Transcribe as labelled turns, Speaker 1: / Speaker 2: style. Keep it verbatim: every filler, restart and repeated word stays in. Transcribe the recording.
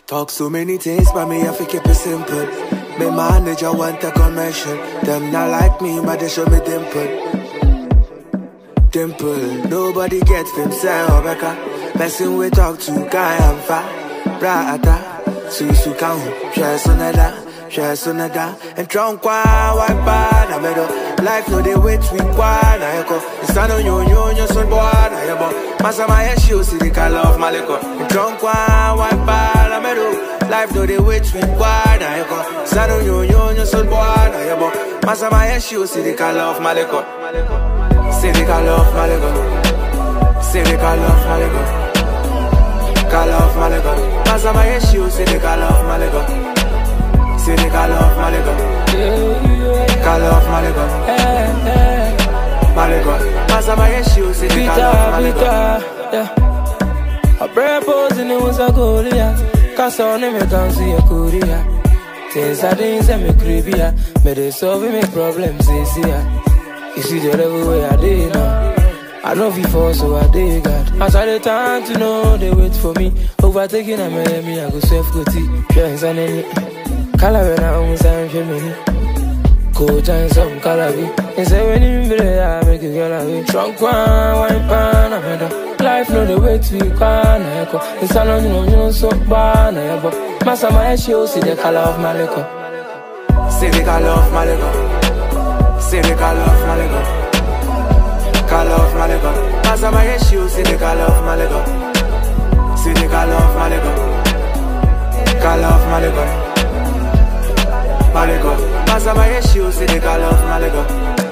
Speaker 1: Talk so many things, but me have to keep it simple. Me manager want a commercial. Them not like me, but they show me dimple. Dimple, nobody gets himself, Becca. Person we talk to, guy and fat. Brata, Susu Kahu, Shasonada, Shasonada, and Tronkwa, white bad, I mean, life no they wait, we quad, I echo. The son of you, you, your son, boy, I echo. Masama, she see the color of Maleko. And Tronkwa, white bad, I mean, life no they wait, we quad, I echo. Son of you, you, your son, boy, I echo. Masama, she see the color of Maleko. See the color of Maleko. See the color of Maleko. Color of Maleko. Masama issue, see the color of Maleko. See the color of Maleko. Color of Maleko. Maleko. Masama issue, see the color of Maleko.
Speaker 2: I pray posing it was a goal, yeah. Cause on him, I can't see a Korea. Things I didn't say me creepy, yeah. But they solve me problems easier. You see the level where I did now. I know before, so I did God. As I the time to know, they wait for me. Overtaking a man, me, I go self go tea. Sharing some any color when I almost am feminine. Coach and some color. And say when you be there, I make you get away. Trunk one, wine pan, I'm head up. Life no the way to can echo. It's a long, you know, you know, so bad, I ever. Massa, my show, see the color of my liquor.
Speaker 1: See the color of my liquor. See the color of my liquor. Color of Maleko. Massa my issue, see the color of Maleko. See the color of Maleko. Color of Maleko. Maleko. Massa my issue, see the color of Maleko.